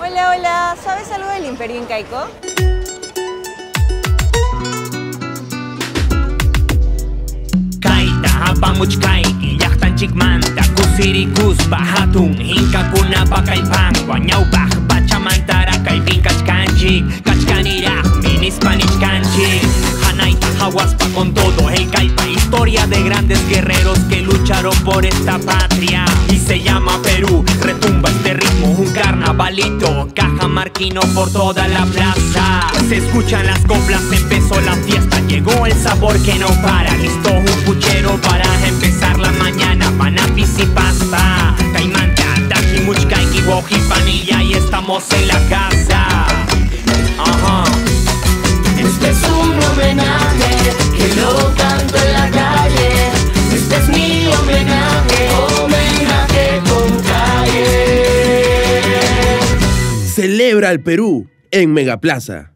Hola, hola. ¿Sabes algo del Imperio Incaico? Kaita hapamuchkayki llaqtanchikmanta kusirikuspa hatun inkakunapa kallpanqa ñawpaq pachamantara kaypin kachkanchik kachkaniraqmi nispanichkanchik hanayta hawaspa con todo el kaypa historia de grandes guerreros que lucharon por esta patria y se llama Perú. Retumba este ritmo, un carnavalito cajamarquino por toda la plaza. Se escuchan las coplas, empezó la fiesta, llegó el sabor que no para. Listo un puchero para empezar la mañana, manapis y pasta. Caimanta, tajimuchkayki, panilla y estamos en la casa. Ajá. Este es un homenaje que lo canto en la calle. Este es mi homenaje, homenaje con calle. Celebra el Perú en Megaplaza.